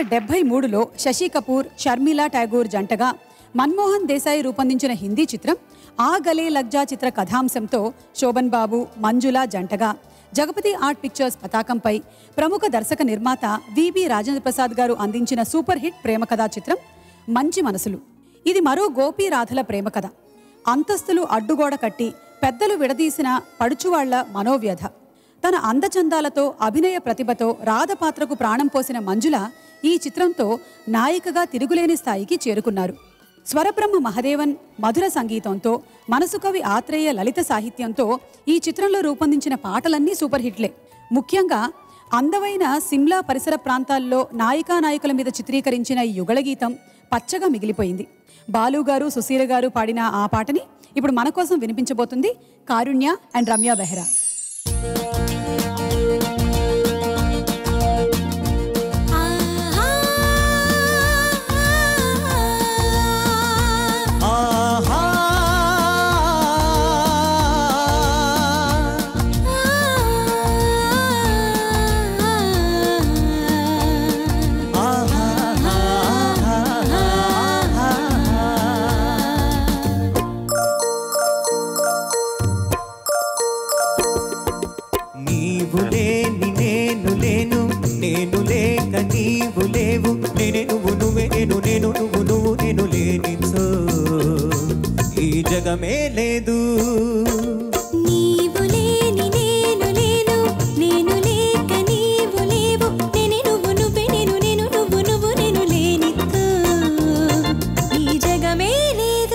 1973లో శశి కపూర్, షర్మిలా ఠాగూర్ జంటగా మన్మోహన్ దేశాయి రూపొందించిన హిందీ చిత్రం ఆ గలే లగ్జా చిత్ర కథాంశంతో శోభన్ బాబు, మంజుల జంటగా జగపతి ఆర్ట్ పిక్చర్స్ పతాకంపై ప్రముఖ దర్శక నిర్మాత విబి రాజేంద్ర ప్రసాద్ గారు అందించిన సూపర్ హిట్ ప్రేమ కథా చిత్రం మంచి మనసులు. ఇది మరో గోపీ రాధల ప్రేమ కథ. అంతస్తులు అడ్డుగోడ కట్టి పెద్దలు విడదీసిన పడుచువాళ్ల మనోవ్యధ. తన అందచందాలతో, అభినయ ప్రతిభతో రాధ పాత్రకు ప్రాణం పోసిన మంజుల ఈ చిత్రంతో నాయికగా తిరుగులేని స్థాయికి చేరుకున్నారు. స్వరబ్రహ్మ మహదేవన్ మధుర సంగీతంతో, మనసు కవి ఆత్రేయ లలిత సాహిత్యంతో ఈ చిత్రంలో రూపొందించిన పాటలన్నీ సూపర్ హిట్లే. ముఖ్యంగా అందమైన సిమ్లా పరిసర ప్రాంతాల్లో నాయికానాయకుల మీద చిత్రీకరించిన ఈ యుగళగీతం పచ్చగా మిగిలిపోయింది. బాలు గారు, సుశీల గారు పాడిన ఆ పాటని ఇప్పుడు మన కోసం వినిపించబోతుంది కారుణ్య అండ్ రమ్య బెహరా. నేను లేక నీవు లేవు, నేనే నువ్వు నువ్వే నేను, నేను నువ్వు నువ్వు నేను లేనిచో ఈ జగమే లేదు. నీవు లేని నేను లేను, నేను లేక నీవు లేవు, నేనే నువ్వు నువ్వే నేను, నేను నువ్వు నువ్వు నేను లేనిచో ఈ జగమే లేదు.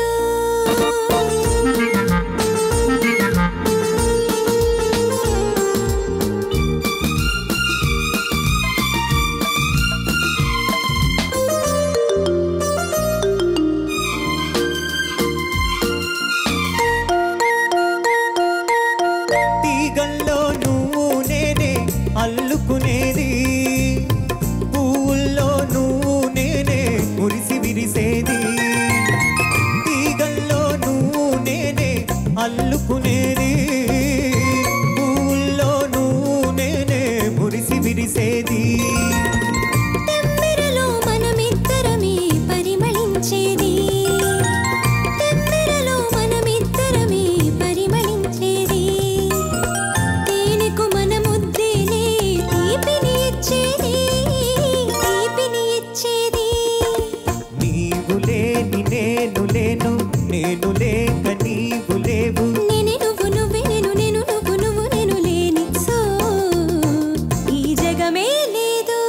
అల్లుకునేది పువ్వుల్లో నువ్వు నేనే మురిసి విరిసేది, తీగల్లో నువ్వు నేనే అల్లుకునేది, పువ్వుల్లో నువ్వు నేనే మురిసి విరిసేది. తెమ్మెరలో మనమిద్దరమే పరిమళించేది, తెమ్మెరలో మనమిద్దరమే పరిమళించేది, తేనెకు మన ముద్దేనే తీపిని ఇచ్చేది, తీపిని ఇచ్చేది. నీవు లేని నేను లేను, నేను లేక నీవు లేవు, నేనే నువ్వు నువ్వే నేను, నేను నువ్వు నువ్వు నేను లేనిచో ఈ జగమే లేదు.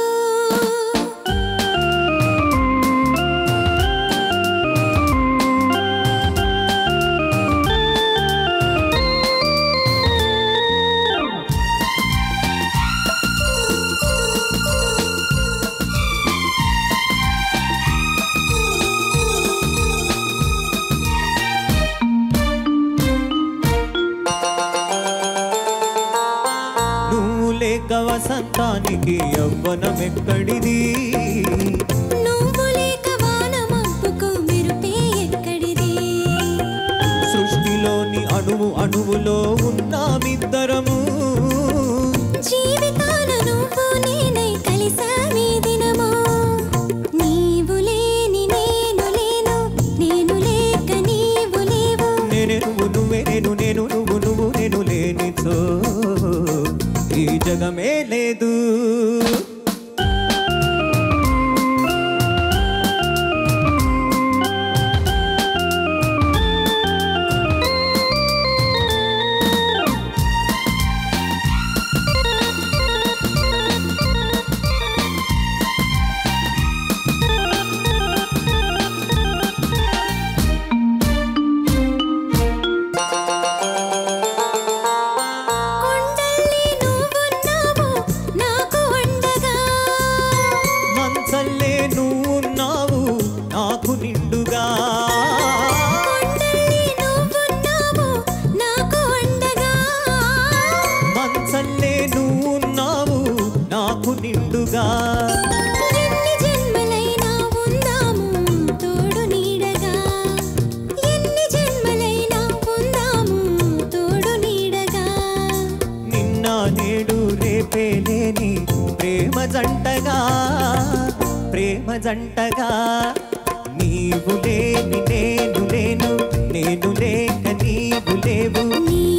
నువ్వు లేక వసంతానికి యవ్వనమెక్కడిది, నువ్వు లేక వాన మబ్బుకు మెరుపే ఎక్కడిది, సృష్టిలోని అణువు అణువులో ఉన్నామిద్దరము, జీవితాన నువ్వు నేనై కలిసామి దినము. నీవు లేని నేను లేను, నేను లేక నీవు లేవు, నేనే నువ్వు నువ్వే నేను, నేను నువ్వు నువ్వు నేను లేనిచో ఈ జగమే లేదు. కొండల్ని నువ్వున్నావు, నా ప్రేమ జంటగా నీవు లేని నేను లేను నేను లేక నీవు లేవు